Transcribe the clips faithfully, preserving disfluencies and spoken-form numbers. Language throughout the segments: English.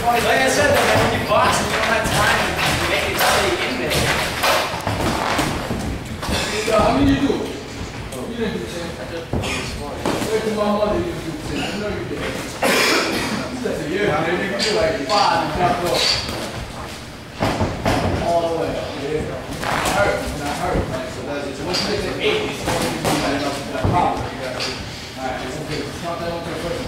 Like I said, though, man, when you box and you don't have time to make it stay in there. How many you do? You didn't do ten. I just did this morning. Where's my mother? You do ten. I know you did. That's a year. I mean, you do like five and jump up. All the way. Yeah. It hurts. It's not hurt, man. So that's it. So once you get to eight, it's going to be like enough to that problem. Alright, it's okay. Count that one to the person.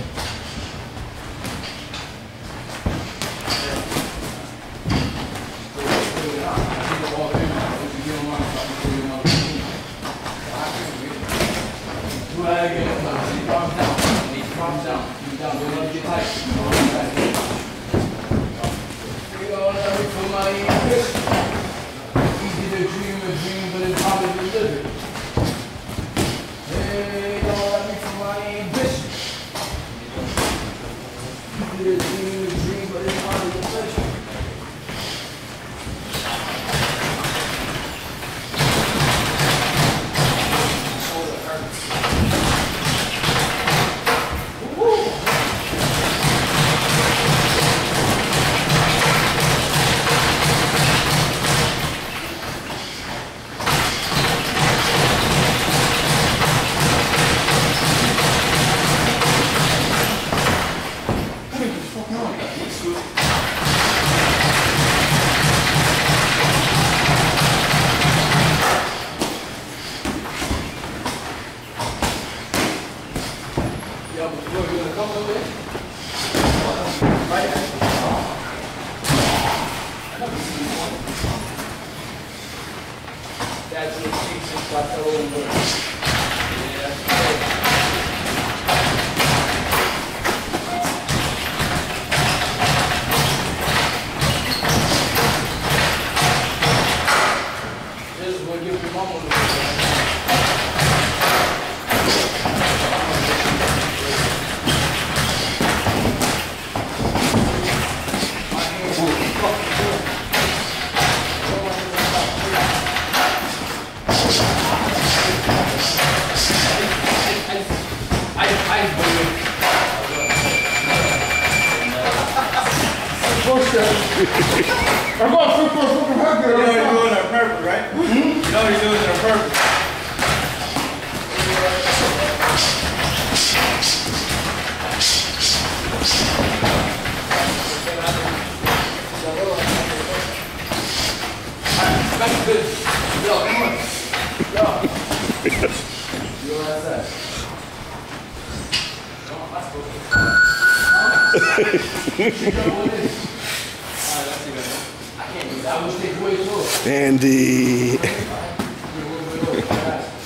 Do that again. Palms down. Palms down. Down. Don't let it get tight. Here we go. Let me put my fish. Easy to dream a dream, but it's hard to deliver. Hey, don't let me put my fish. Easy to dream a dream, but it's hard to deliver. That's what Jesus got the whole word. Yeah. This is what gives your mama the word. I'm going to for fucking hurt. You know you're doing it on purpose, right? Hmm? You know you're doing it on purpose. That's good. Yo, come on. Yo. You know what I said? Andy.